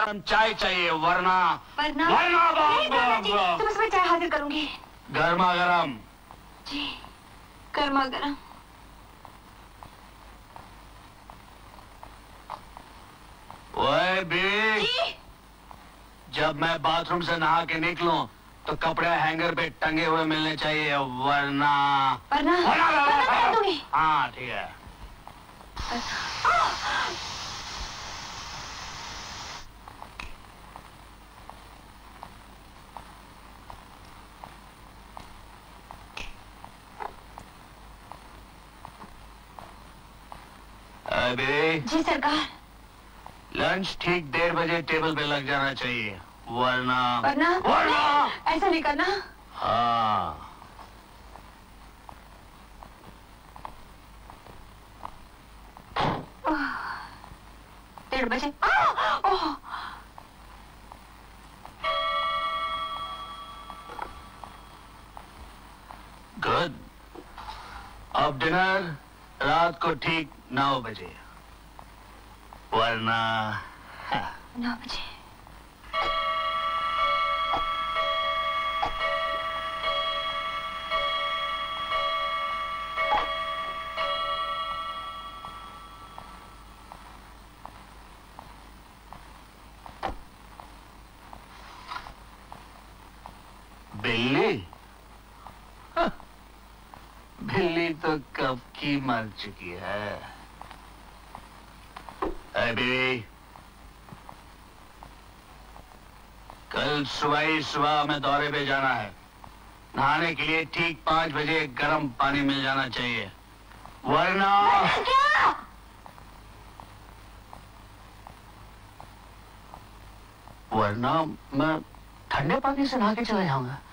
चाय चाहिए वरना वरना सुबह सुबह चाय हाजिर करूंगी। गर्मा गरम। जी गर्मा गरम। ओए बी, जब मैं बाथरूम से नहा के निकलूं तो कपड़े हैंगर पे टंगे हुए मिलने चाहिए वरना हाँ ठीक है। अबे जी सरकार। लंच ठीक 1:30 बजे टेबल पे लग जाना चाहिए वरना ऐसा नहीं करना। हाँ 1:30 बजे। गुड। अब डिनर रात को ठीक 9 बजे वरना 9 बजे। बिल्ली? बिल्ली तो कब की मर चुकी है। अभी कल सुबह में दौरे पे जाना है। नहाने के लिए ठीक 5 बजे गर्म पानी मिल जाना चाहिए वरना वरना मैं ठंडे पानी से नहा के चला जाऊंगा।